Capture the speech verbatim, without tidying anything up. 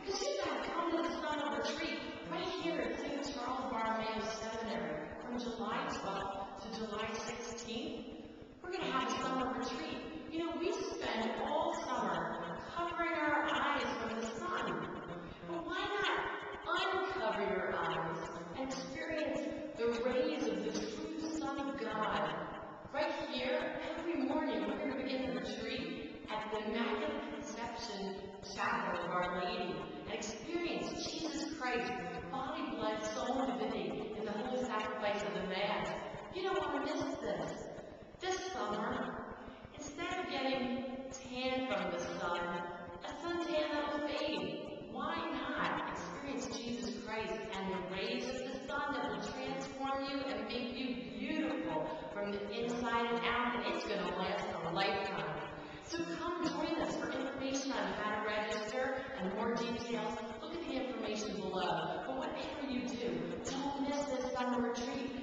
Because you gotta come to the summer retreat right here at Saint Charles Borromeo Seminary from July twelfth to July sixteenth. We're gonna have a summer retreat. You know, we spend all summer covering our eyes from the sun. But why not uncover your eyes and experience the rays of the true Son of God? Right here, every morning, we're going to begin the retreat at the Immaculate Conception Chapel of Our Lady and experience Jesus Christ, body, blood, soul, and divinity in the holy sacrifice of the Mass. You don't want to miss this. This summer, instead of getting tan from the sun, a suntan that'll fade. Why not experience Jesus Christ and the rays of the sun that will transform you and make you beautiful from the inside and out, and it's going to last a lifetime. So come join us. For information on how to register and more details, look at the information below. But whatever you do, don't miss this summer retreat.